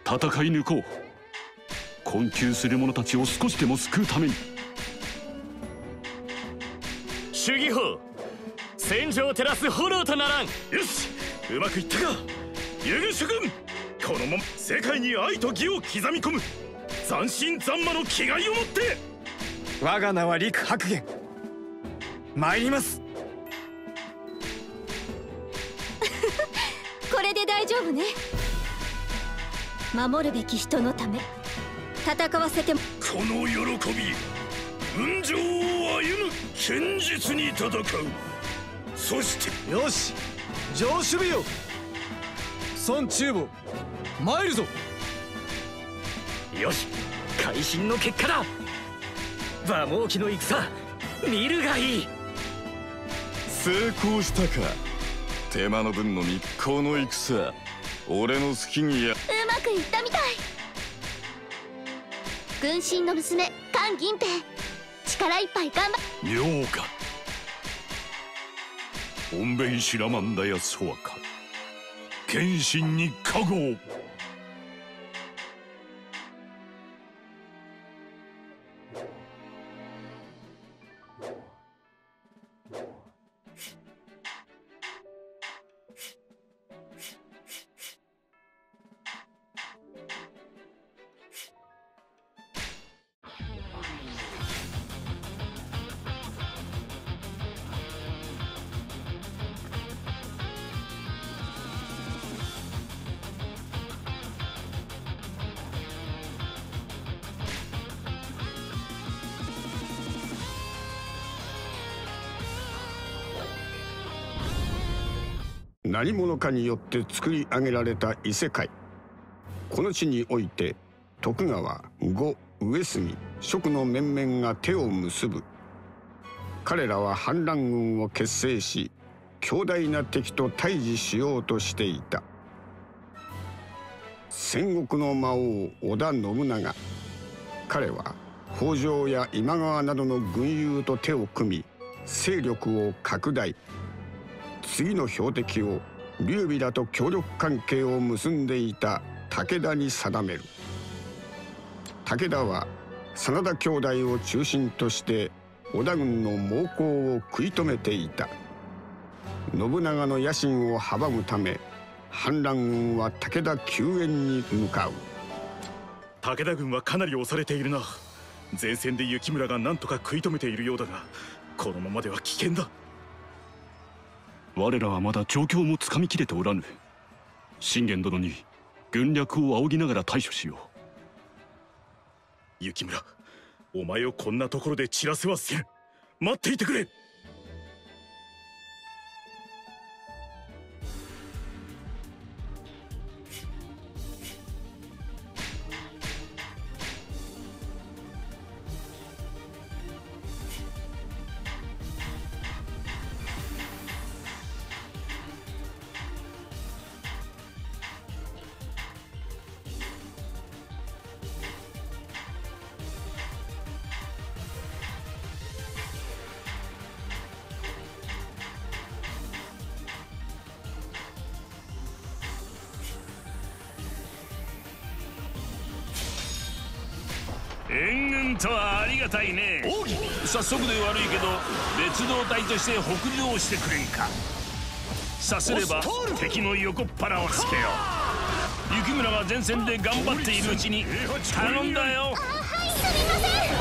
戦い抜こう。困窮する者たちを少しでも救うために。 主義法、戦場を照らす炎とならん。 よし、うまくいったかユグ諸君。このまま世界に愛と義を刻み込む斬新残魔の気概を持って。 我が名は陸白玄、参ります。 これで大丈夫ね。守るべき人のため戦わせても。 この喜び、雲上を歩む堅実に戦う。そしてよし、上守備よ。孫中母、参るぞ。 よし、会心の結果だ。馬毛記の戦、見るがいい。 成功したか。手間の分の密航の戦、俺の好きにや。 うまくいったみたい。軍神の娘関銀平、力いっぱい頑張。 妙か。本弁シラマンダやソワカ、謙信に加護。 何者かによって作り上げられた異世界。この地において徳川、呉、上杉、蜀の面々が手を結ぶ。彼らは反乱軍を結成し、強大な敵と対峙しようとしていた。戦国の魔王織田信長。彼は北条や今川などの軍友と手を組み、勢力を拡大。次の標的を劉備らと協力関係を結んでいた武田に定める。武田は真田兄弟を中心として織田軍の猛攻を食い止めていた。信長の野心を阻むため、反乱軍は武田救援に向かう。 武田軍はかなり押されているな。前線で幸村が何とか食い止めているようだが、このままでは危険だ。 我らはまだ状況もつかみきれておらぬ。信玄殿に軍略を仰ぎながら対処しよう。幸村、お前をこんなところで散らせはせん。待っていてくれ。 援軍とはありがたいね。早速で悪いけど別動隊として北上してくれんか。さすれば敵の横っ腹をつけよう。幸村が前線で頑張っているうちに頼んだよ。 はい、すみませ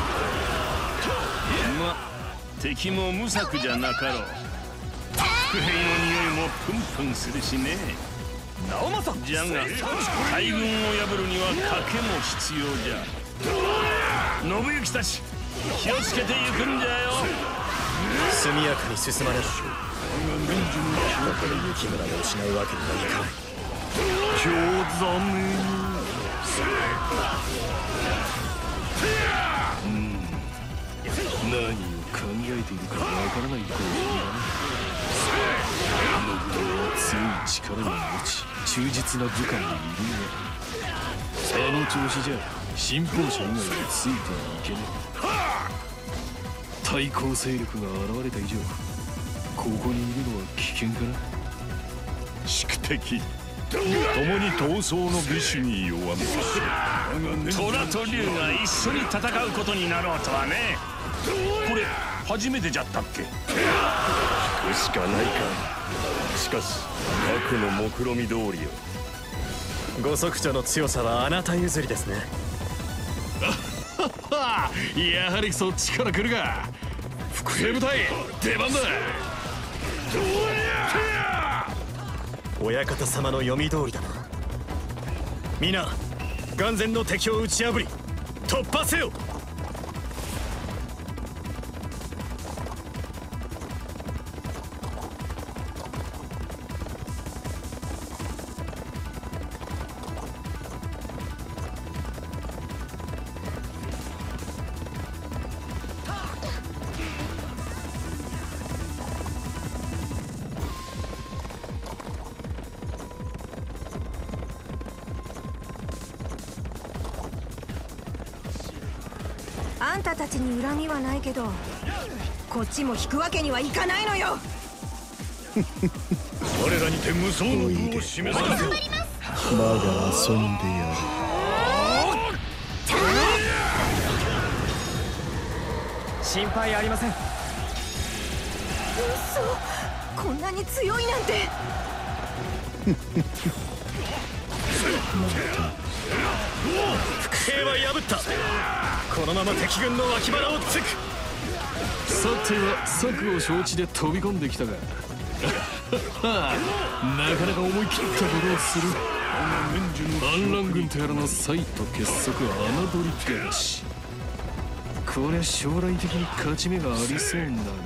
ん。 ま、敵も無策じゃなかろう。伏兵の匂いもプンプンするしね。 直政じゃが大軍を破るには賭けも必要じゃ。信行たち気をつけて行くんじゃよ。 速やかに進まねばここで幸村を失うわけにはいかない。 興ざめ。 何を考えているかわからないと信長は強い力を持ち忠実な部下にいるが、あの調子じゃ信奉者以外についてはいけない。対抗勢力が現れた以上ここにいるのは危険かな。 宿敵共に闘争の美酒に弱め虎と竜が一緒に戦うことになろうとはね。これ初めてじゃったっけ？ 聞くしかないか。しかし核の目論見通りよ。ご息長の強さはあなた譲りですね。 やはりそっちから来るが。複製部隊出番だ。 親方様の読み通りだな。皆眼前の敵を打ち破り突破せよ。 あんたたちに恨みはないけど、こっちも引くわけにはいかないのよ。 我らにて無双の具を示させよ。 まだ遊んでやる。 心配ありません。嘘、こんなに強いなんて。 伏兵は破った。このまま敵軍の脇腹を突く。 さては策を承知で飛び込んできたがなかなか思い切ったことをする。反乱軍とやらの才と結束は侮りがし、こりゃ将来的に勝ち目がありそうなのは。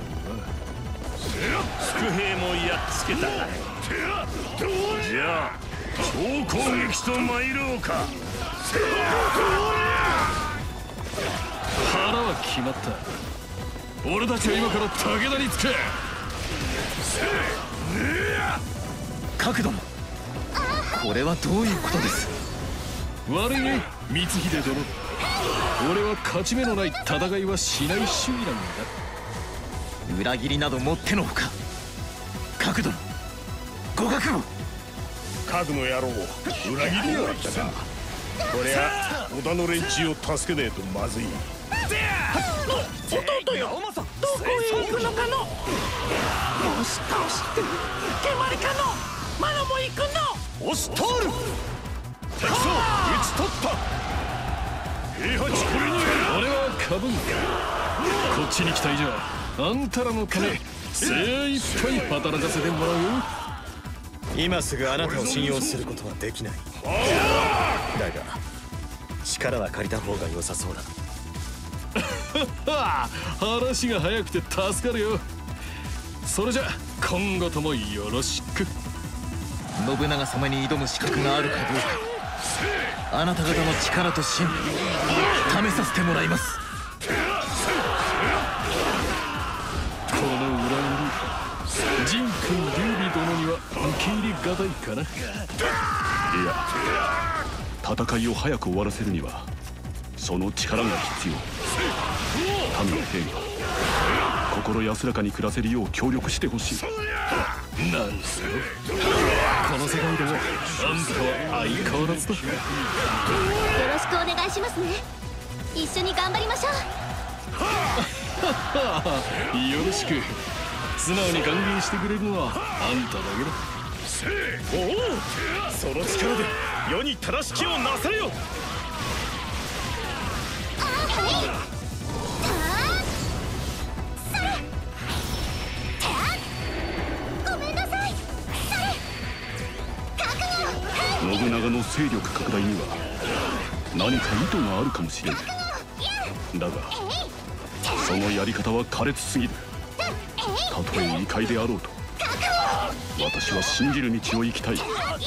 伏兵もやっつけた。じゃあ超攻撃と参ろうか。 腹は決まった。俺たちは今から武田につけ。 角度もこれはどういうことです？ 悪いね光秀殿。俺は勝ち目のない戦いはしない主義なんだ。 裏切りなどもってのほか。角度ご覚悟。 核の野郎、裏切りやがったな。こりゃ織田の連中を助けねえとまずい。 弟よ、どこへ行くのかの。押し倒して蹴鞠かの。マナも行くの。 押し通る。敵将討ち取った。平八これに俺はカブンだ。こっちに来た以上あんたらのため精一杯働かせてもらうよ。 今すぐあなたを信用することはできない。だが力は借りた方が良さそうだ。 話が早くて助かるよ。それじゃ今後ともよろしく。 信長様に挑む資格があるかどうか、あなた方の力と信試させてもらいます。 この裏切り、仁君劉備殿には受け入れがたいかな。いや、戦いを早く終わらせるにはその力が必要。民の兵が心安らかに暮らせるよう協力してほしい。 なるほど。この世界でもあんたは相変わらずだ。 よろしくお願いしますね。一緒に頑張りましょう。 よろしく。素直に歓迎してくれるのはあんただけだ。 おお、その力で世に正しきをなされよ。 信長の勢力拡大には何か意図があるかもしれない。だがそのやり方は苛烈すぎる。たとえ異界であろうと私は信じる道を行きたい。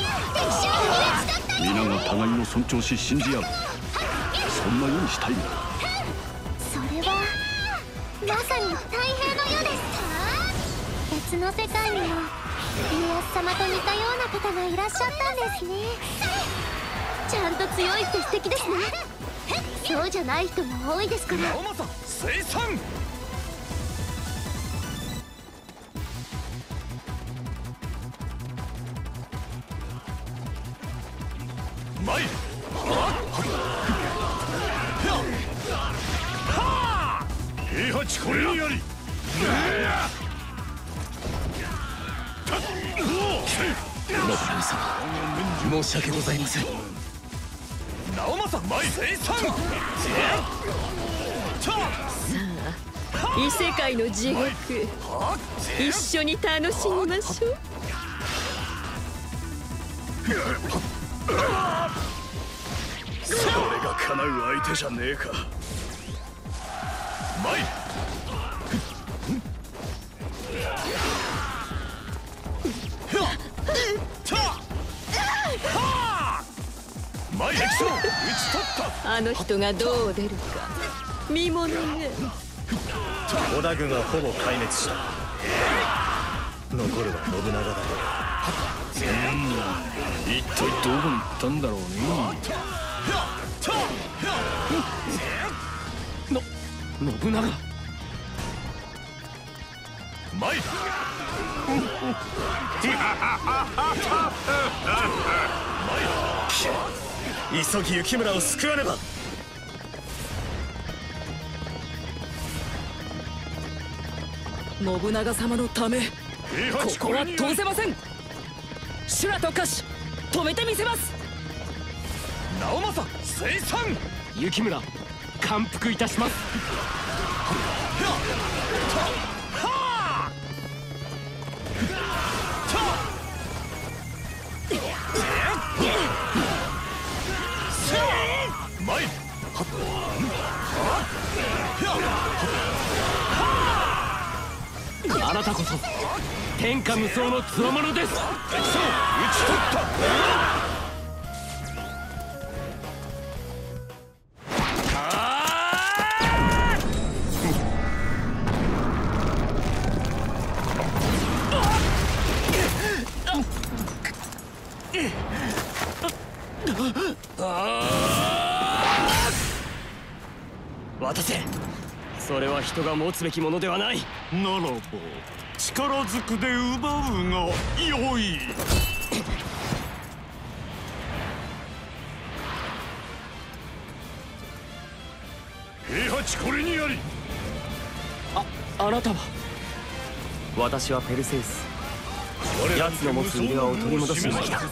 皆が互いを尊重し信じ合う、そんな世にしたいんだ。 それはまさに太平の世です。別の世界にも家康様と似たような方がいらっしゃったんですね。ちゃんと強いって素敵ですね。そうじゃない人も多いですから。 生産。 参る。平八これにやり。 信長様、申し訳ございません。 直政前生産。 異世界の地獄、一緒に楽しみましょう。 それが叶う相手じゃねえか。参る。前敵将討ち取った。 あの人がどう出るか見ものね。 織田軍はほぼ壊滅した。残るは信長だけ。 一体どこに行ったんだろうね。信長。 参る。 急ぎ幸村を救わねば。 信長様のためここは通せません。修羅と化し止めてみせます。 直政生産。 幸村感服いたします。 参る。 あなたこそ天下無双の強者です。 敵将討ち取った。 渡せ。それは人が持つべきものではない。 ならば力ずくで奪うがよい。平八これにやり。 あなたは。私はペルセウス。奴の持つ腕輪を取り戻しに来た。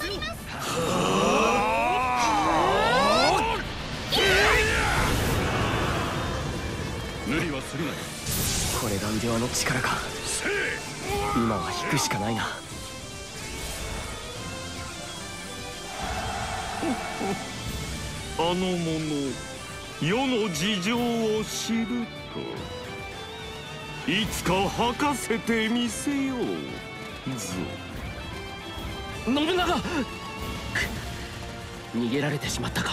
無理はするなよ。 これが腕輪の力か。今は引くしかないな。 あの者世の事情を知るといつか吐かせてみせようぞ。 信長。逃げられてしまったか。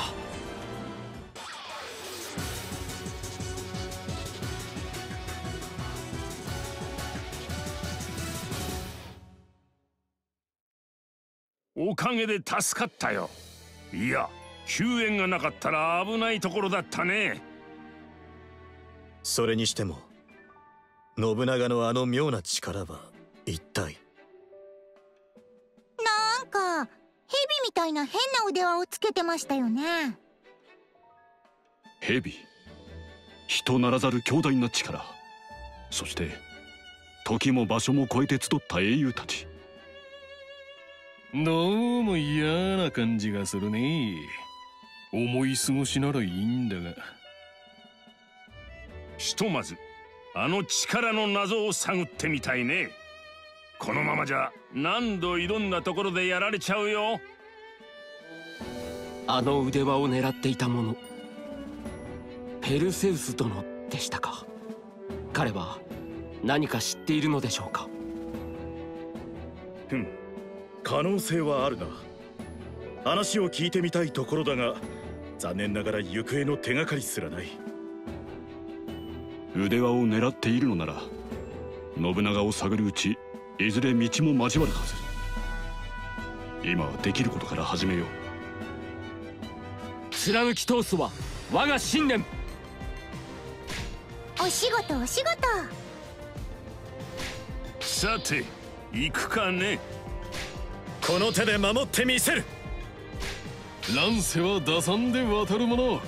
おかげで助かったよ。いや、救援がなかったら危ないところだったね。 それにしても信長のあの妙な力は一体。 なんか蛇みたいな変な腕輪をつけてましたよね。 蛇、人ならざる強大な力、そして時も場所も超えて集った英雄たち。 どうも嫌な感じがするね。思い過ごしならいいんだが。 ひとまずあの力の謎を探ってみたいね。このままじゃ何度挑んだところでやられちゃうよ。 あの腕輪を狙っていた者、ペルセウス殿でしたか。彼は何か知っているのでしょうか。 可能性はあるな。話を聞いてみたいところだが、残念ながら行方の手がかりすらない。 腕輪を狙っているのなら信長を探るうちいずれ道も交わるはず。今はできることから始めよう。 貫き通すは我が信念。 お仕事お仕事。 さて行くかね。 この手で守ってみせる。 乱世は打算で渡るもの。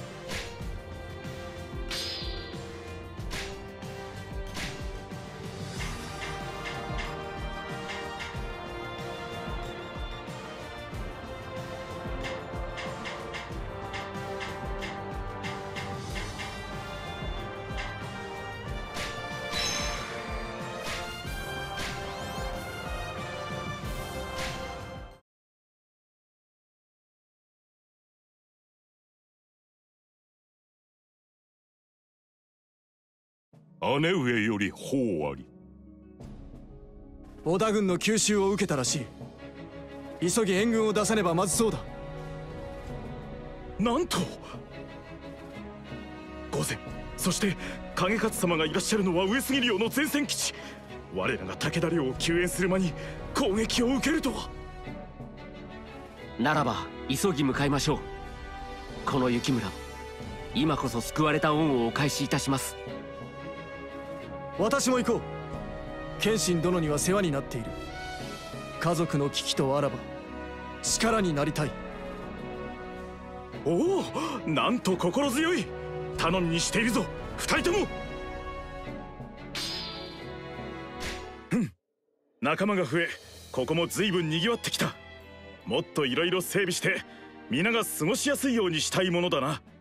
姉上より報あり。 織田軍の急襲を受けたらしい。急ぎ援軍を出さねばまずそうだ。 なんと御前、そして景勝様がいらっしゃるのは上杉領の前線基地。我らが武田領を救援する間に攻撃を受けるとは。 ならば急ぎ向かいましょう。この雪村、今こそ救われた恩をお返しいたします。 私も行こう。謙信殿には世話になっている。家族の危機とあらば力になりたい。 おお、なんと心強い。頼みにしているぞ二人とも。仲間が増え、ここも随分にぎわってきた。もっといろいろ整備して皆が過ごしやすいようにしたいものだな。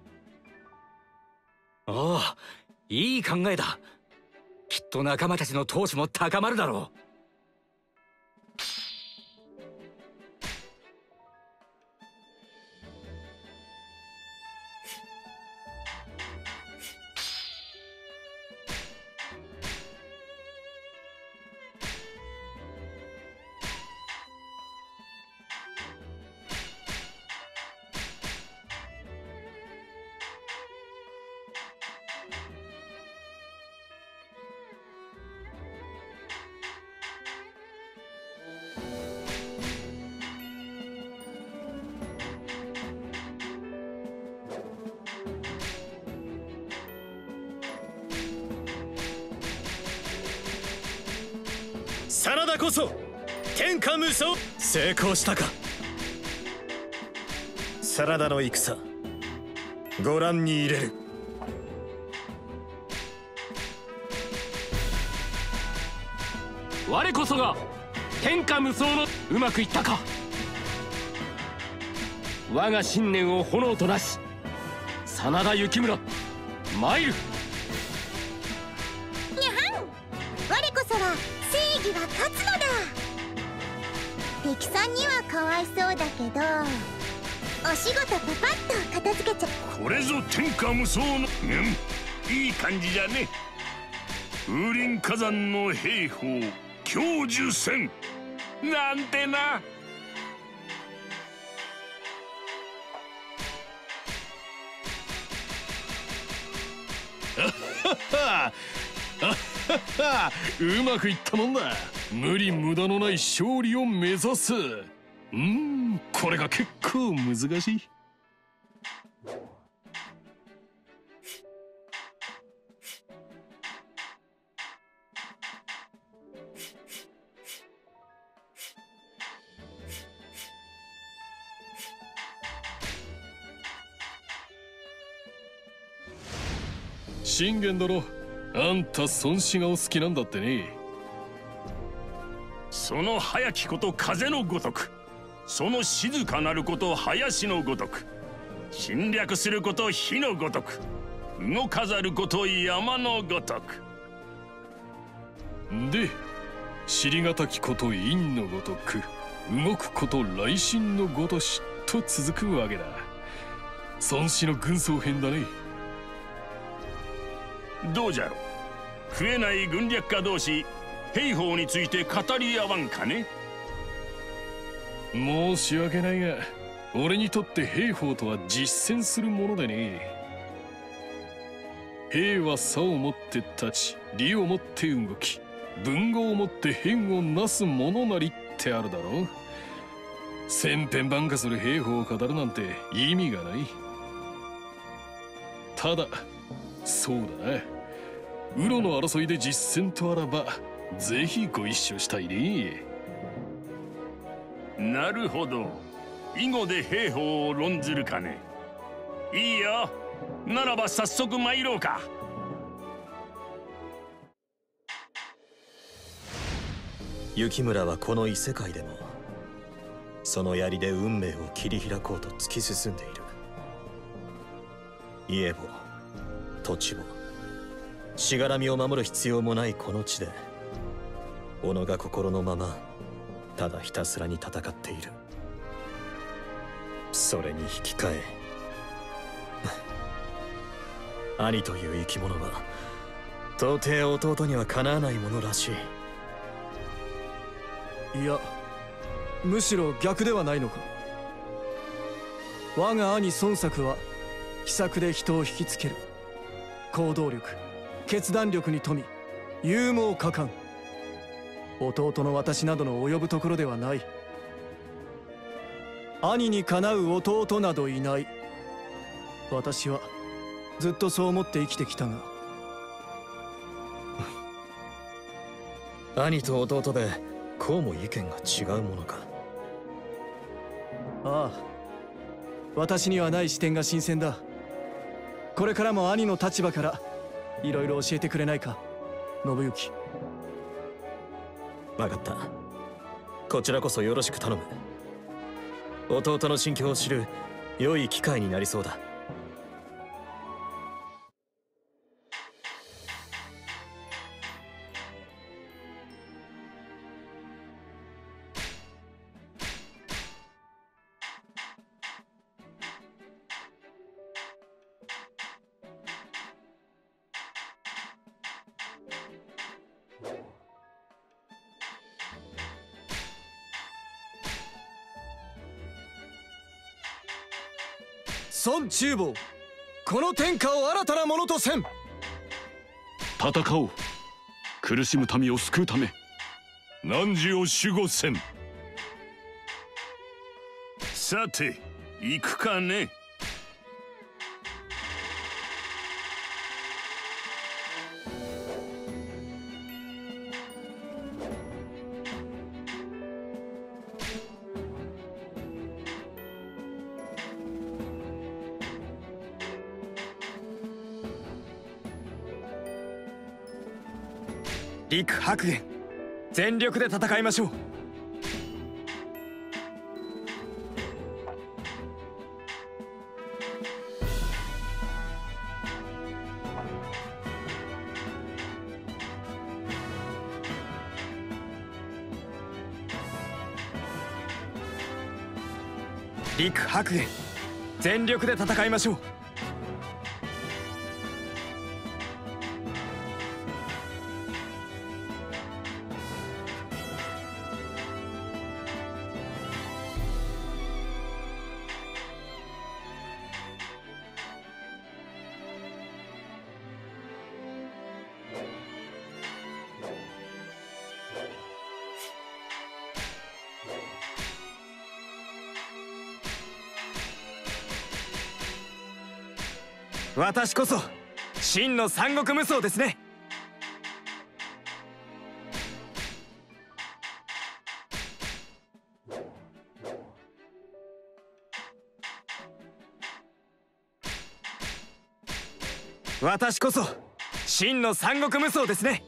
おお、いい考えだ。きっと仲間たちの闘志も高まるだろう。 真田こそ天下無双。成功したか。真田の戦、ご覧に入れる。 我こそが天下無双の。うまくいったか。我が信念を炎となし、真田幸村参る。 にゃはん、我こそは正義は勝つのだ。敵さんにはかわいそうだけど、お仕事パパッと片付けちゃ。 これぞ天下無双の、いい感じじゃね。風林火山の兵法享受戦なんてな。 うまくいったもんだ。無理無駄のない勝利を目指す。これが結構難しい。信玄殿、あんた孫子がお好きなんだってね。 その早きこと風のごとく、その静かなること林のごとく、侵略すること火のごとく、動かざること山のごとく。 で、知りがたきこと陰のごとく、動くこと雷神のごとしと続くわけだ。孫子の軍曹編だね。 どうじゃろう。増えない軍略家同士、兵法について語り合わんかね。 申し訳ないが、俺にとって兵法とは実践するものでね。兵は差をもって立ち、利をもって動き、文豪をもって変をなすものなりってあるだろう。千変万化する兵法を語るなんて意味がない。ただそうだな、ウロの争いで実践とあらばぜひご一緒したいね。 なるほど。 囲碁で兵法を論ずるかね。いいよ、ならば早速参ろうか。 雪村はこの異世界でもその槍で運命を切り開こうと突き進んでいる。家も土地もしがらみを守る必要もないこの地で己が心のままただひたすらに戦っている。それに引き換え兄という生き物は到底弟にはかなわないものらしい。 いや、むしろ逆ではないのか。我が兄孫作は秘策で人を引きつける。行動力、決断力に富み、勇猛果敢。弟の私などの及ぶところではない。兄にかなう弟などいない。私はずっとそう思って生きてきたが。 兄と弟でこうも意見が違うものか。 ああ、私にはない視点が新鮮だ。これからも兄の立場からいろいろ教えてくれないか、信行。 分かった。こちらこそよろしく頼む。弟の心境を知る良い機会になりそうだ。 孫中坊、この天下を新たなものとせん。 戦おう。苦しむ民を救うため。 汝を守護せん。さて行くかね。 陸白玄、全力で戦いましょう。陸白玄、全力で戦いましょう。私こそ真の三国無双ですね。私こそ真の三国無双ですね。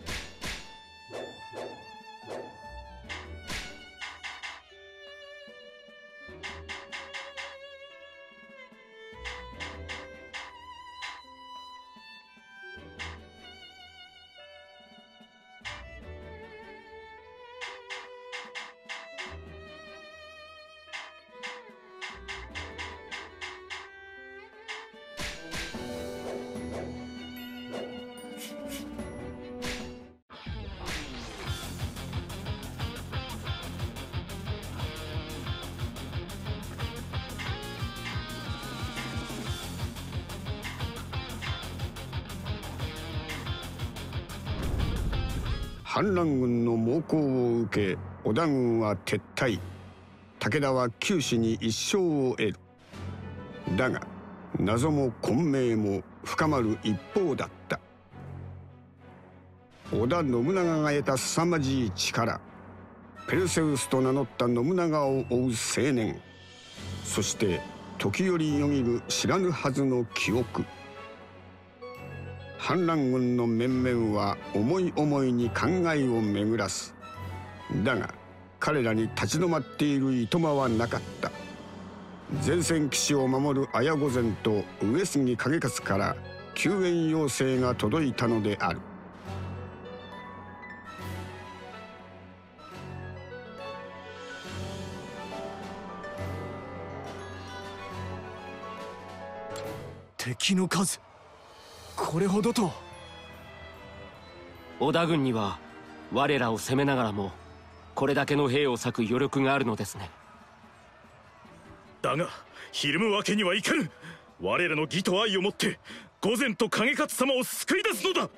反乱軍の猛攻を受け織田軍は撤退。武田は九死に一生を得る。だが謎も混迷も深まる一方だった。織田信長が得た凄まじい力、ペルセウスと名乗った信長を追う青年、 そして時折よぎる知らぬはずの記憶。反乱軍の面々は思い思いに考えを巡らす。だが彼らに立ち止まっているいとまはなかった。前線騎士を守る綾御前と上杉景勝から救援要請が届いたのである。 敵の数これほどと。 織田軍には我らを攻めながらもこれだけの兵を割く余力があるのですね。 だがひるむわけにはいかぬ。我らの義と愛をもって御前と景勝様を救い出すのだ。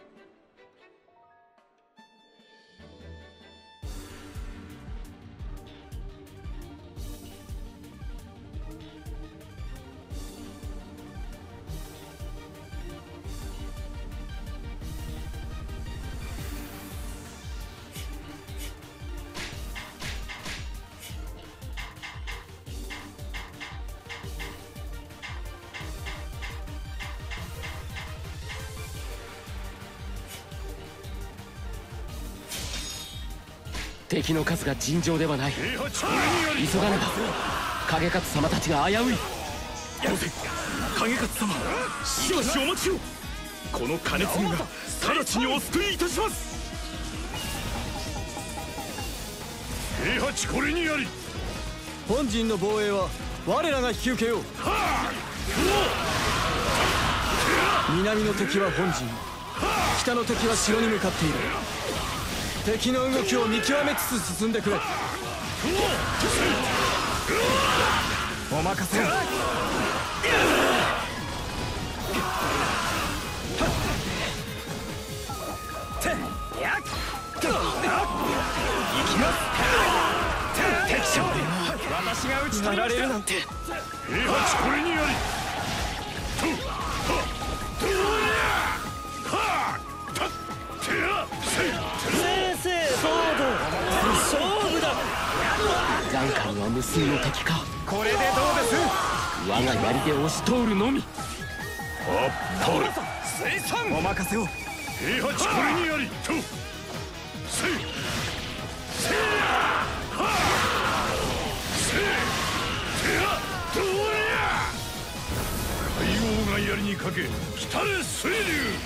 敵の数が尋常ではない。急がねば景勝様たちが危うい。 御前景勝様、しばしお待ちを。この金継ぎが直ちにお救いいたします。平八これにあり。 本陣の防衛は我らが引き受けよう。南の敵は本陣、北の敵は城に向かっている。敵の動きを見極めつつ進んでくれ。お任せを。敵将、私が討ち取られるなんて。 平八これにあり。 正々勝負だ。 眼下には無数の敵か。 これでどうです。 我が槍で押し通るのみ。 あっぱれ。 お任せを。 平八これにあり。海王が槍にかけ来れ水流。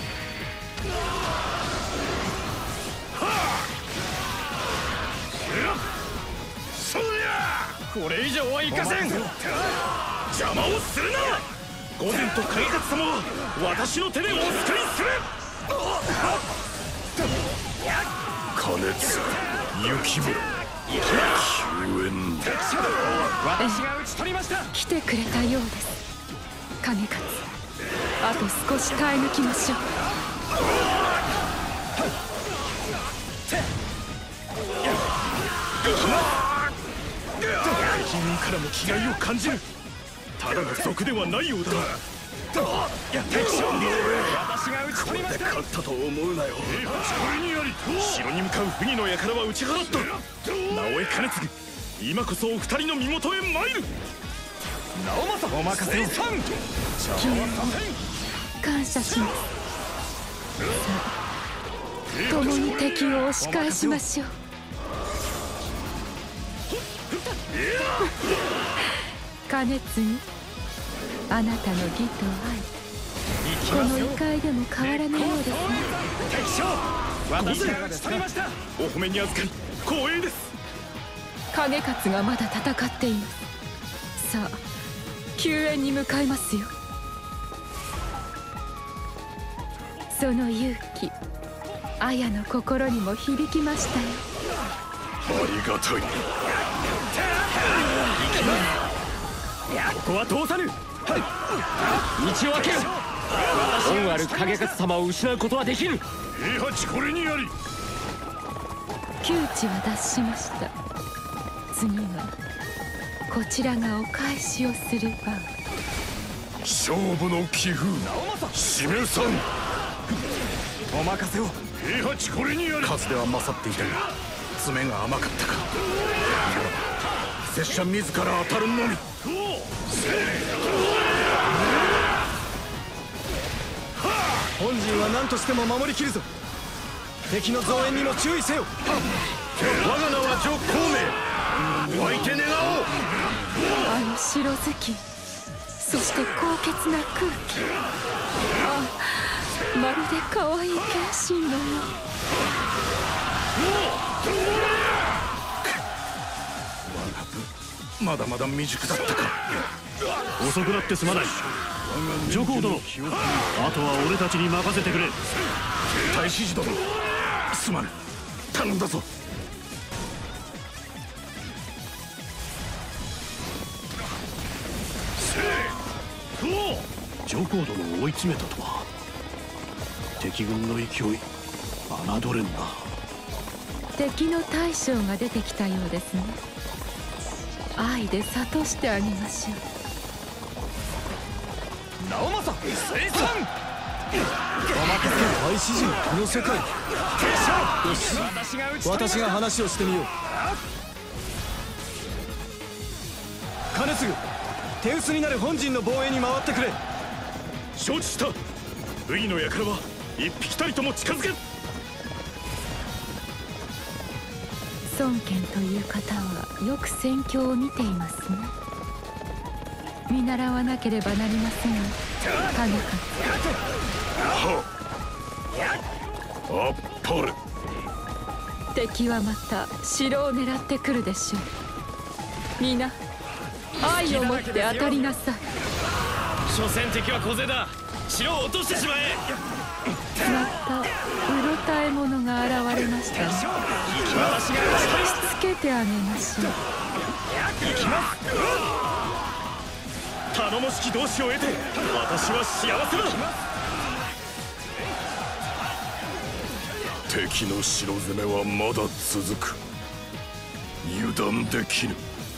これ以上はいかせん。 邪魔をするな。御前と景勝様は私の手でお救いする。金津、雪村、救援。 私が討ち取りました。 来てくれたようです。景勝、あと少し耐え抜きましょう。 敵軍からも気概を感じる。ただの賊ではないようだ。敵将、 私が討ち取りました。 勝ったと思うなよ。城に向かう不義の輩は打ち払った。直江兼続、今こそお二人の身元へ参る。 直政、お任せを。 感謝します。さあ、共に敵を押し返しましょう。兼続、あなたの義と愛、この異界でも変わらぬようですね。 敵将、私が討ち取りました。お褒めに預かり光栄です。 景勝がまだ戦っています。さあ、救援に向かいますよ。その勇気、綾の心にも響きましたよ。 ありがたい。 ここは通さぬ。道を開ける。恩ある景勝様を失うことはできぬ。 平八これにあり。 窮地は脱しました。次はこちらがお返しをする番。 勝負の棋風、示さん。 お任せを。 平八これにあり。 数では勝っていたが詰めが甘かったか。拙者自ら当たるのみ。 本陣は何としても守りきるぞ。敵の増援にも注意せよ。 我が名はジョ・孔明。湧いて願おう。 あの白ずき、そして高潔な空気、まるで可愛い剣心のよう。まだまだ未熟だったか。 遅くなってすまない。上皇殿、あとは俺たちに任せてくれ。 太子殿、すまぬ。頼んだぞ。 上皇殿を追い詰めたとは。敵軍の勢い侮れんな。 敵の大将が出てきたようですね。愛で諭してあげましょう。 直政生産。太子陣この世界。よし、私が話をしてみよう。金継手薄になる本陣の防衛に回ってくれ。 承知した。ウギの輩は一匹たりとも近づけ。 孫権という方はよく戦況を見ていますね。見習わなければなりませんよ、金勝。 あっぱれ。 敵はまた城を狙ってくるでしょう。皆愛を持って当たりなさい。 所詮敵は小勢だ。城を落としてしまえ。 またうろたえ者が現れましたね。しつけてあげましょう。 頼もしき同志を得て私は幸せだ。敵の城攻めはまだ続く。油断できぬ。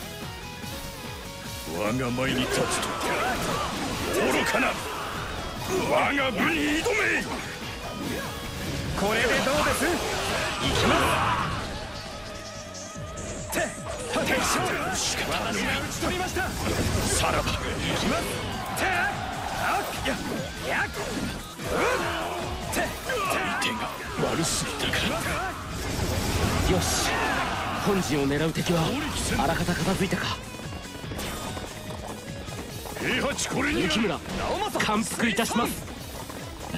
我が前に立つと愚かな。我が部に挑め。 これでどうです。 行きます。 敵将、私が討ち取りました。 さらば行きます。相手が悪すぎたか。 よし、本陣を狙う敵はあらかた片付いたか。 雪村、感服いたします。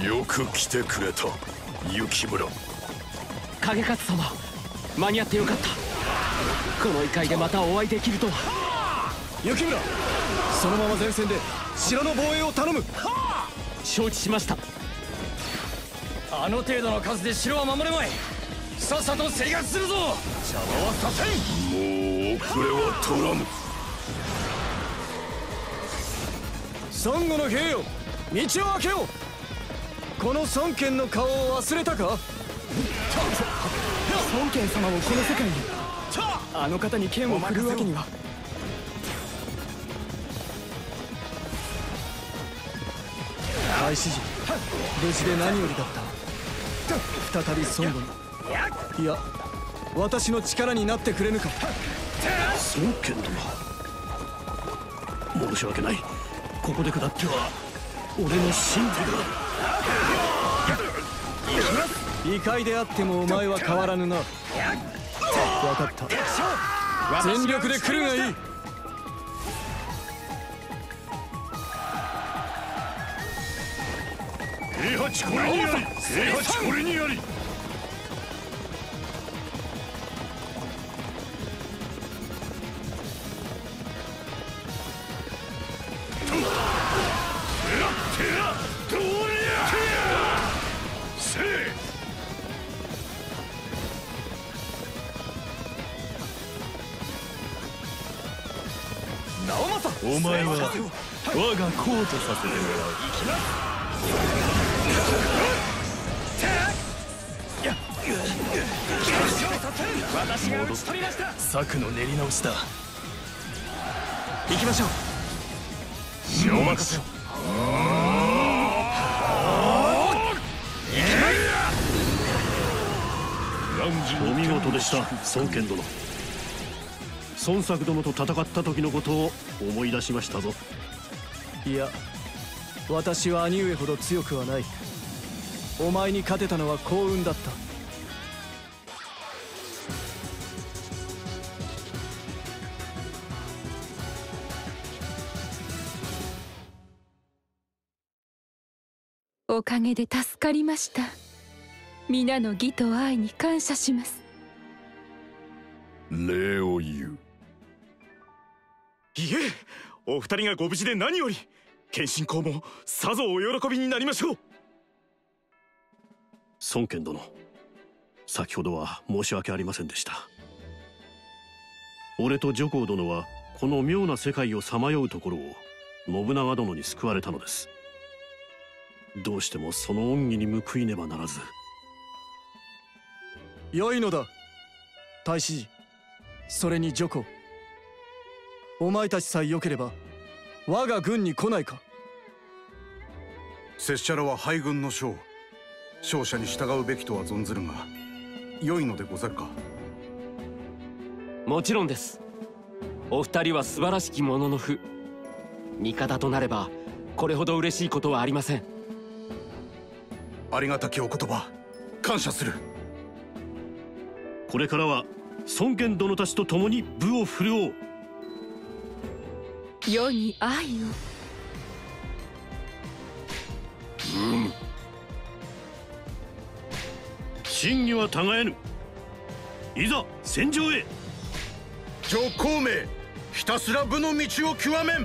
よく来てくれた、雪村。 影勝様、間に合ってよかった。この異界でまたお会いできるとは。 雪村、そのまま前線で城の防衛を頼む。 承知しました。 あの程度の数で城は守れまい。さっさと制圧するぞ。邪魔はさせん。 もう遅れは取らぬ。 孫悟の兵よ、道を開けよう。この孫権の顔を忘れたか。孫権様をこの世界に。あの方に剣を振るわけには。太子陣、無事で何よりだった。再び孫悟に、いや私の力になってくれぬか。 孫権殿、申し訳ない。ここで下っては俺の神事が。異界であってもお前は変わらぬな。分かった。全力で来るがいい。 平八これにあり。平八これにあり。お前は我がコートさせてもらう。 私が討ち取りました。 策の練り直しだ。 行きましょう。 お任せを。 お見事でした、孫権殿。 孫作殿と戦った時のことを思い出しましたぞ。 いや、私は兄上ほど強くはない。お前に勝てたのは幸運だった。 おかげで助かりました。皆の義と愛に感謝します。 礼を言う。 いえ、お二人がご無事で何より。謙信公もさぞお喜びになりましょう。 孫権殿、先ほどは申し訳ありませんでした。俺と女皇殿はこの妙な世界をさまようところを信長殿に救われたのです。どうしてもその恩義に報いねばならず。 良いのだ、太子寺、それに女皇。お前たちさえ良ければ我が軍に来ないか。 拙者らは敗軍の将、勝者に従うべきとは存ずるが、良いのでござるか。 もちろんです。お二人は素晴らしき者の父。味方となればこれほど嬉しいことはありません。 ありがたきお言葉、感謝する。 これからは孫権殿たちと共に武を振るおう。 世に愛を。 真偽はたがえぬ。いざ戦場へ。 上皇名、ひたすら武の道を極めん。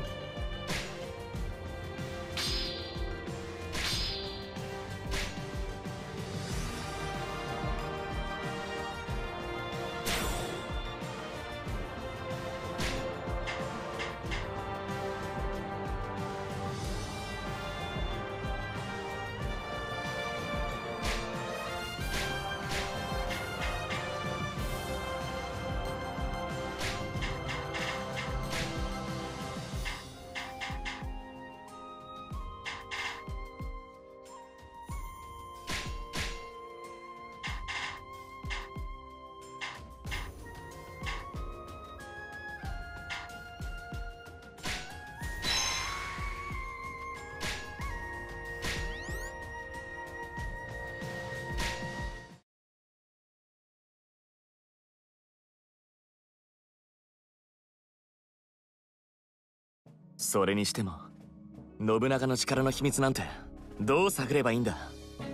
それにしても信長の力の秘密なんてどう探ればいいんだ。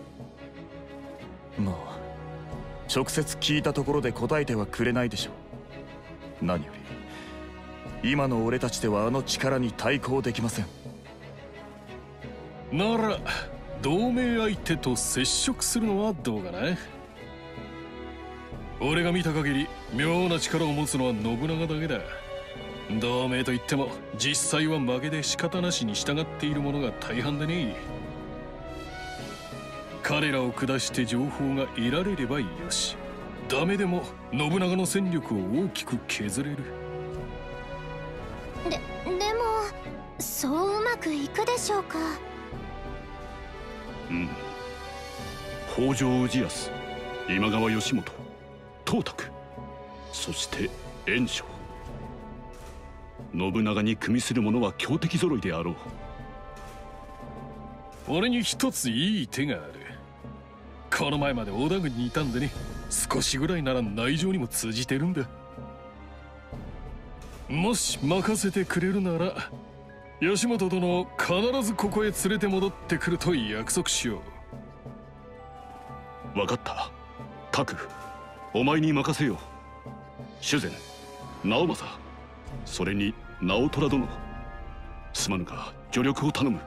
もう直接聞いたところで答えてはくれないでしょう。何より今の俺たちではあの力に対抗できません。 なら同盟相手と接触するのはどうかな。俺が見た限り妙な力を持つのは信長だけだ。同盟といっても実際は負けで仕方なしに従っている者が大半でね。彼らを下して情報が得られればよし、ダメでも信長の戦力を大きく削れる。 でもそううまくいくでしょうか。 北条氏康、今川義元、董卓、そして袁紹。信長に組みする者は強敵揃いであろう。 俺に一ついい手がある。この前まで織田軍にいたんでね、少しぐらいなら内情にも通じてるんだ。もし任せてくれるなら義元殿を必ずここへ連れて戻ってくると約束しよう。分かった。拓、お前に任せよう。主膳、直政、それに直虎殿、すまぬが助力を頼む。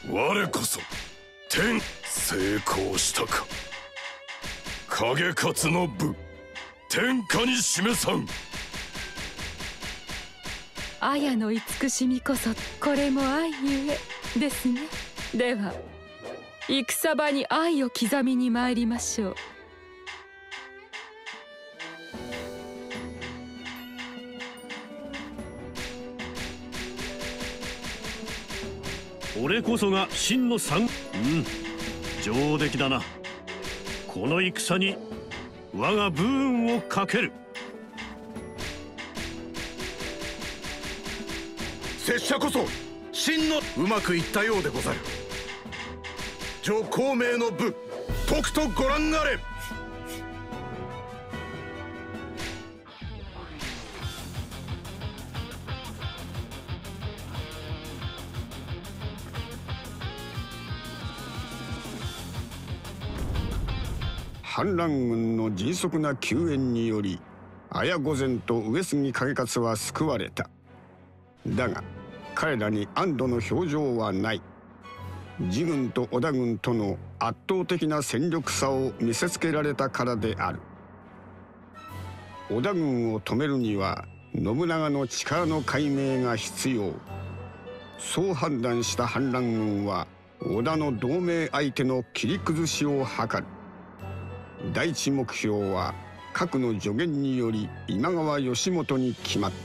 我こそ天。成功したか。影勝の部天下に示さん。 綾の慈しみこそこれも愛ゆえですね。では戦場に愛を刻みに参りましょう。 俺こそが真の三。上出来だな。この戦に我が武運をかける。 拙者こそ真の。うまくいったようでござる。上孔明の部、とくとご覧あれ。 反乱軍の迅速な救援により綾御前と上杉景勝は救われた。だが彼らに安堵の表情はない。自軍と織田軍との圧倒的な戦力差を見せつけられたからである。織田軍を止めるには信長の力の解明が必要。そう判断した反乱軍は織田の同盟相手の切り崩しを図る。第一目標は核の助言により今川義元に決まった。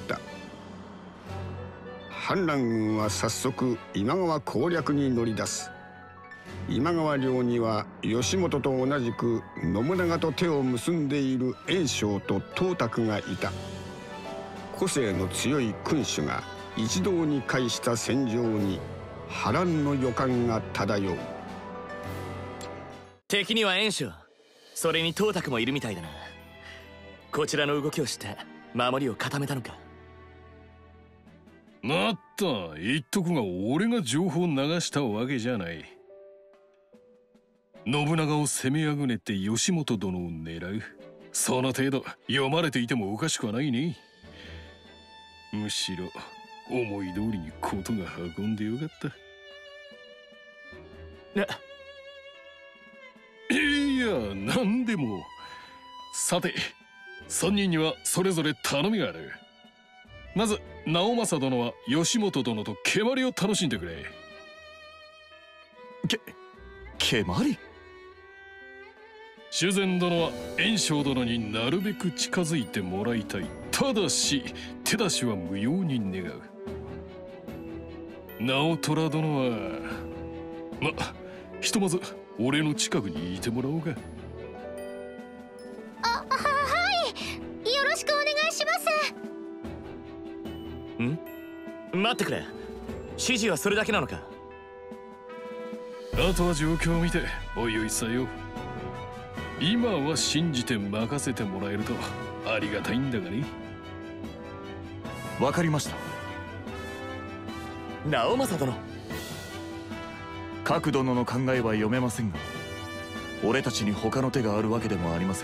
反乱軍は早速今川攻略に乗り出す。今川領には義元と同じく信長と手を結んでいる袁紹と董卓がいた。個性の強い君主が一堂に会した戦場に波乱の予感が漂う。 敵には袁紹、それに董卓もいるみたいだな。こちらの動きをして守りを固めたのか。 まった言っとくが、俺が情報を流したわけじゃない。信長を攻めあぐねって義元殿を狙う、その程度読まれていてもおかしくはないね。むしろ思い通りにことが運んでよかった。いや、なんでも。さて、3人にはそれぞれ頼みがある。まず直政殿は義元殿と蹴鞠を楽しんでくれ。 蹴鞠？ 修善殿は袁紹殿になるべく近づいてもらいたい。ただし手出しは無用に願う。直虎殿はひとまず俺の近くにいてもらおうか。 はい、よろしくお願いします。 待ってくれ。指示はそれだけなのか。 あとは状況を見ておいおいさよ。今は信じて任せてもらえるとありがたいんだがね。 わかりました。 直政殿。 各殿の考えは読めませんが、俺たちに他の手があるわけでもありません。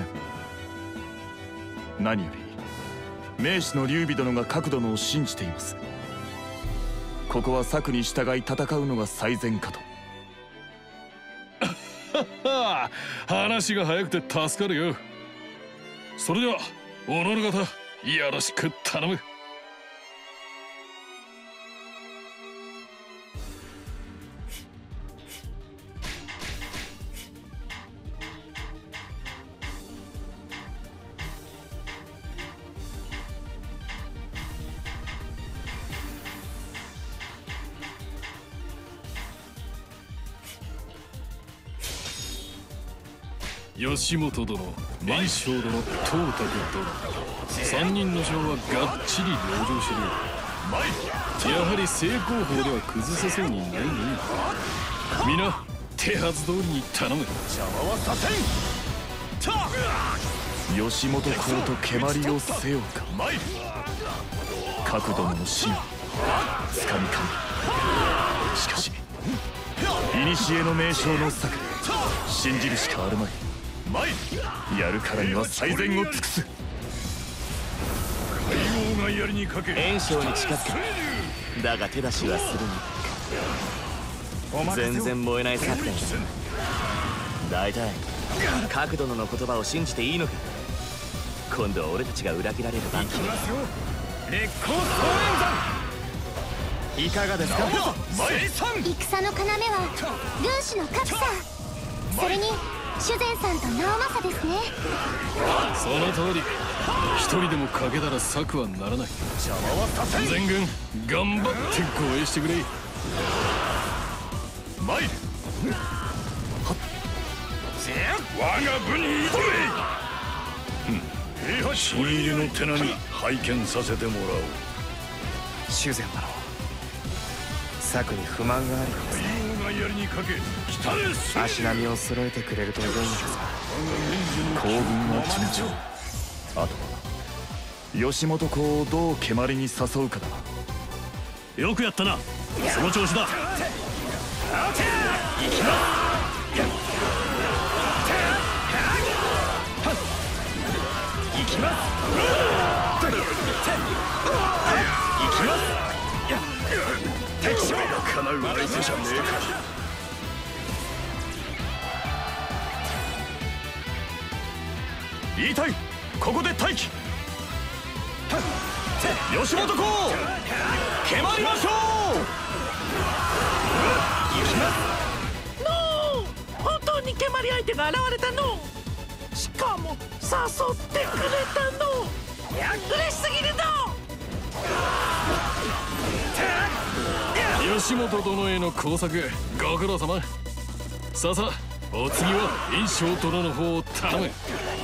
何より名士の劉備殿が各殿を信じています。ここは策に従い戦うのが最善かと。 話が早くて助かるよ。それではおのる方よろしく頼む。義元殿、袁紹殿、董卓殿、3人の将はがっちり籠城してる。やはり正攻法では崩せそうにないね。皆手はず通りに頼む。 邪魔はさせん。 義元公と蹴鞠をせようか。各殿の真つかみかん。しかし古の名将の策、信じるしかあるまい。やるからには最善を尽くす。 海王が槍にかけ袁紹に近づく。だが手出しはするに。 全然燃えない策だよ。大体角度の言葉を信じていいのか。今度は俺たちが裏切られる番組。 烈光総連山、いかがですか。 戦の要は軍師の格差、それに修善さんと直政ですね。 その通り。一人でも欠けたら策はならない。全軍頑張って護衛してくれ。 参る。我が部に挑め。新入りの手並み拝見させてもらおう。 修善だろう。策に不満があるようですね。足並みを揃えてくれると良いんですが。 行軍は順調。あとは吉本公をどう蹴鞠に誘うかだな。 よくやったな。その調子だ。 行きます。行きます。行きます。敵将が叶う相手じゃねえか。 言いたい。ここで待機。吉本公蹴鞠りましょう。 行きます。 ノー、本当に蹴鞠相手が現れたの。しかも誘ってくれたの。嬉しすぎるの。 吉本殿への工作ご苦労様。さあさあ、お次は印象殿の方を頼む。 行き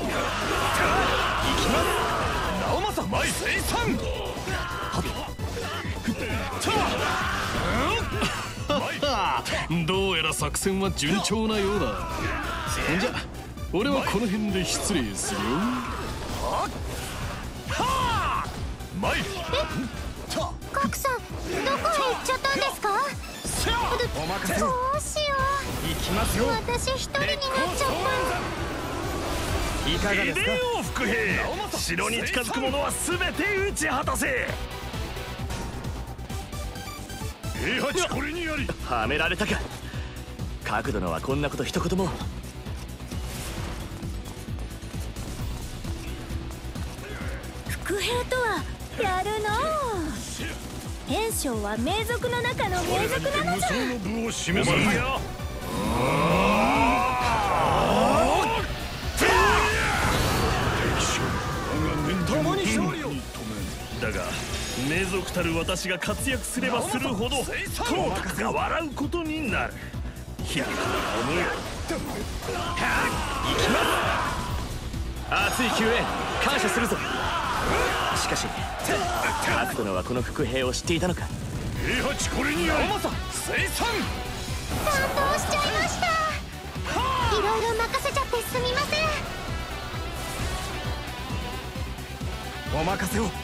ます。 直政前生産。 どうやら作戦は順調なようだ。じゃ俺はこの辺で失礼するよ。 格さん、どこへ行っちゃったんですか。 お任せを。 どうしよう。 行きますよ。 私一人になっちゃった。 いかがですか。 秀夫伏兵、城に近づく者は全て討ち果たせ。平八これにやり。 はめられたか。角度のはこんなこと一言も。 伏兵とはやるの。袁紹は名族の中の名族なのじゃ。 無双の部を示すんや。 共に勝利を。 だが名族たる私が活躍すればするほど董卓が笑うことになる。日々から思うよ。 行きます。熱い救援感謝するぞ。しかし角殿はこの伏兵を知っていたのか。 平八これにやり。生産感動しちゃいました。いろいろ任せちゃってすみません。 お任せを。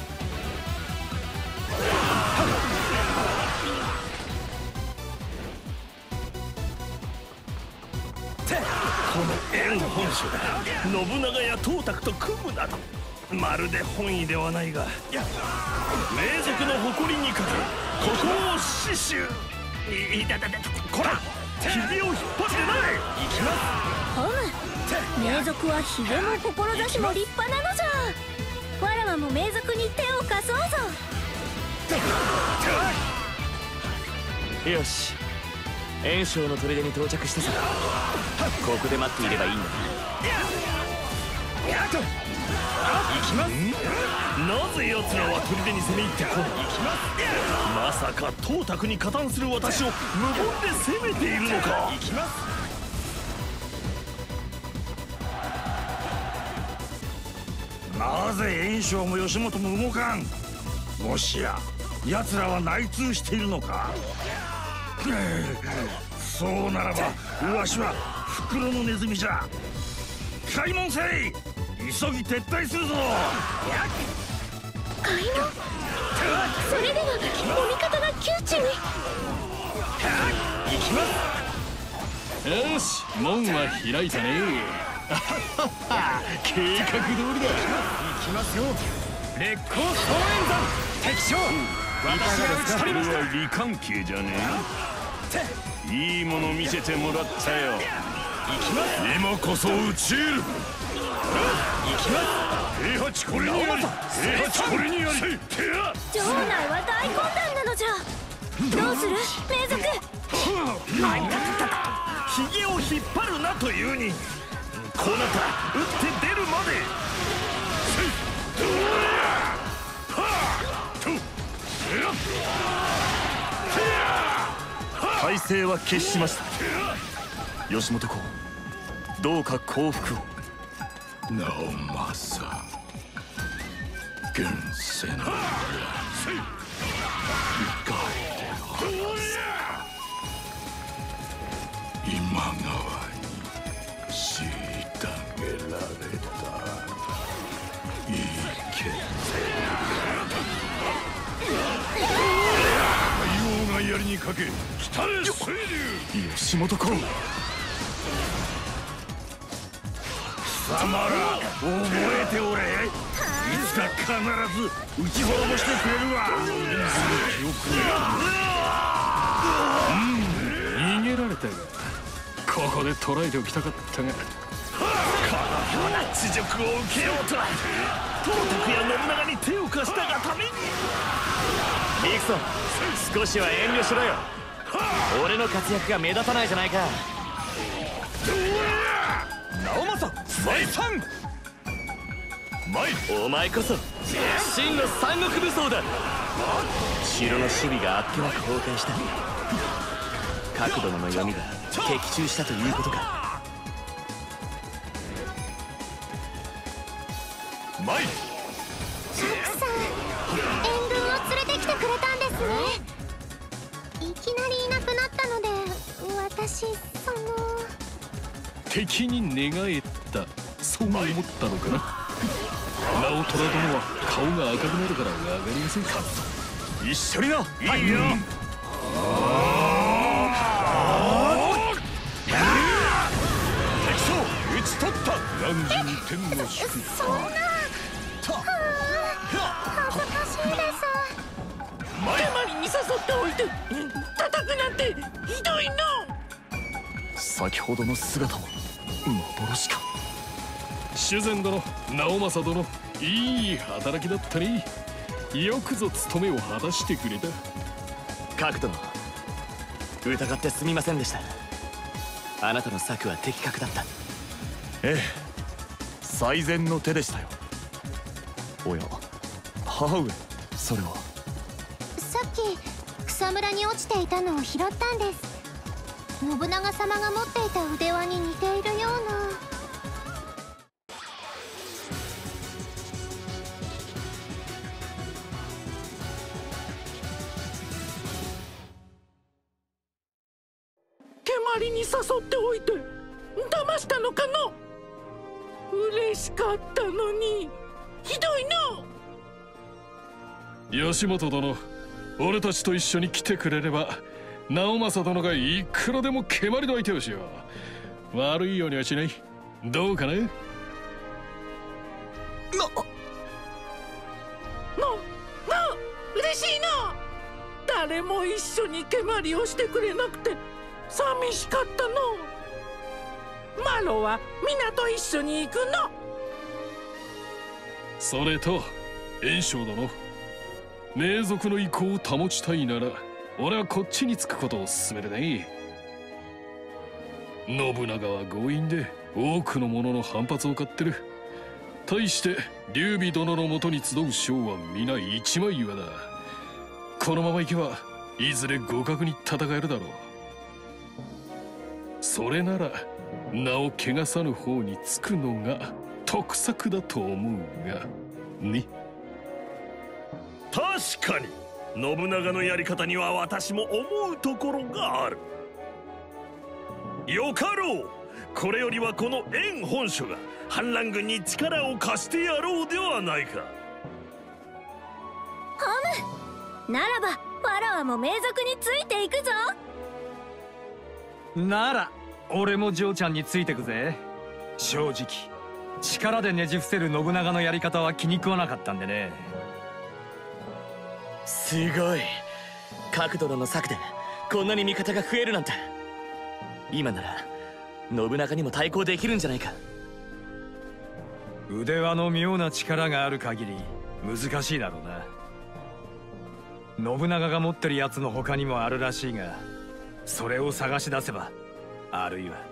この縁本書だ。信長や董卓と組むなどまるで本意ではないが、名族の誇りにかけここを死守。こらひげを引っ張ってない。行きます。 名族はひげも志も立派なのじゃ。わらわも名族に手を貸そうぞ。 よし、袁紹の砦に到着したさ。ここで待っていればいいんだ。 行きます。なぜ奴らは砦に攻め入ってこない。まさか董卓に加担する私を無言で攻めているのか。行きます。なぜ袁紹も義元も動かん。もしや奴らは内通しているのか。そうならばわしは袋のネズミじゃ。開門せい。急ぎ撤退するぞ。 開門。それではお味方が窮地に。 行きます。 よし、門は開いたね。計画通りだ。 行きますよ。烈光総連山敵将。 私が討ち取りました。これは離関係じゃねえ。 いいもの見せてもらったよ。 今こそ討ち入る。 平八これにやり、平八これにやり。 城内は大混乱なのじゃ。どうする名族。 ひげを引っ張るなというに、こうなったら打って出るまで。 体勢は決しました。吉本公、どうか降伏を。 直政現世の裏理解では今川に虐げられたいけ太陽が槍にかけ北へ水流。 吉本公、 貴様ら覚えておれ。いつか必ず撃ち滅ぼしてくれるわ。 逃げられたが、ここで捕らえておきたかったが、 このような恥辱を受けようとは東卓や信長に手を貸したがために。 リクソン、少しは遠慮しろよ。俺の活躍が目立たないじゃないか。 直政再三。 お前こそ真の三国武装だ。城の守備があっけなく崩壊した。角殿の読みが的中したということか。 たくさん援軍を連れてきてくれたんですね。いきなりいなくなったので、私敵に寝返った、そう思ったのかな。直虎殿は顔が赤くなるから分かりやすいか。 一緒にな。 いいよ。敵将討ち取った。 汝に天の祝福。 そんな。恥ずかしいです。 手まりに誘っておいて叩くなんてひどいの。 先ほどの姿は幻か。 修善殿、直政殿、いい働きだったね。よくぞ務めを果たしてくれた。 角殿、疑ってすみませんでした。あなたの策は的確だった。 ええ、最善の手でしたよ。おや、母上、それは。 さっき草むらに落ちていたのを拾ったんです。信長様が持っていた腕輪に似ているような。 蹴鞠に誘っておいて騙したのかの。嬉しかったのにひどいの。 吉本殿、俺たちと一緒に来てくれれば直政殿がいくらでも蹴鞠の相手をしよう。悪いようにはしない。どうかな。 嬉しいな。誰も一緒に蹴鞠をしてくれなくて寂しかったの。マロは皆と一緒に行くの。 それと袁紹殿、名族の意向を保ちたいなら俺はこっちにつくことを勧めるね。信長は強引で多くの者の反発を買ってる。対して劉備殿のもとに集う将は皆一枚岩だ。このままいけばいずれ互角に戦えるだろう。それなら名を汚さぬ方につくのが得策だと思うがね。 確かに信長のやり方には私も思うところがある。よかろう。これよりはこの袁本所が反乱軍に力を貸してやろうではないか。 ならばわらわも名族についていくぞ。 なら俺も嬢ちゃんについてくぜ。正直力でねじ伏せる信長のやり方は気に食わなかったんでね。 すごい。角殿の策でこんなに味方が増えるなんて。 今なら信長にも対抗できるんじゃないか。 腕輪の妙な力がある限り難しいだろうな。信長が持ってるやつの他にもあるらしいが、それを探し出せば、あるいは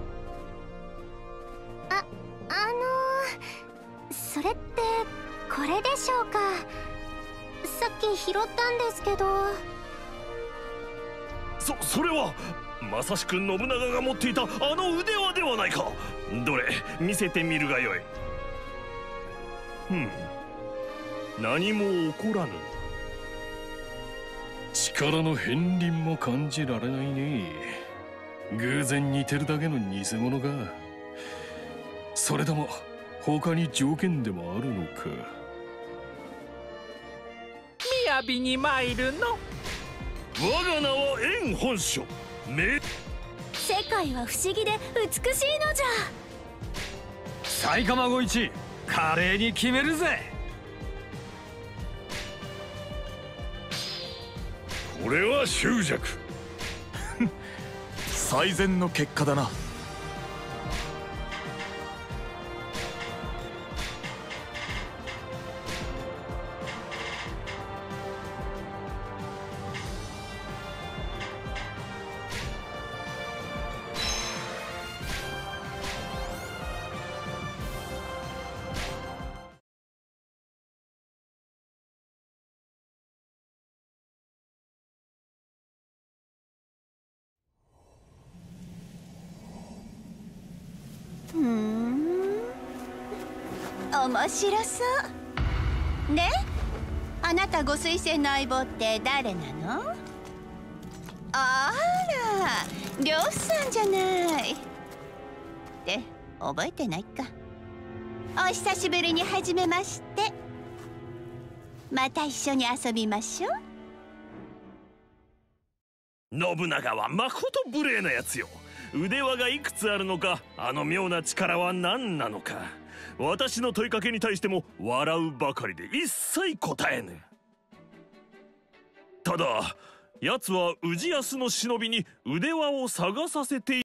それってこれでしょうか。さっき拾ったんですけど。 それはまさしく信長が持っていたあの腕輪ではないか。どれ見せてみるがよい。何も起こらぬ。 力の片鱗も感じられないね。偶然似てるだけの偽物が。それとも他に条件でもあるのか。 雅に参るの。 我が名は円本書。 世界は不思議で美しいのじゃ。 埼玉ご一華麗に決めるぜ。 これは執着。 最善の結果だな。 面白そうで、あなたご推薦の相棒って誰なの？あら、りょうさんじゃない。って覚えてないか。お久しぶりに始めまして。また一緒に遊びましょう。 信長はまこと無礼なやつよ。腕輪がいくつあるのか、あの妙な力は何なのか、私の問いかけに対しても笑うばかりで一切答えぬ。ただ奴は氏康の忍びに腕輪を探させている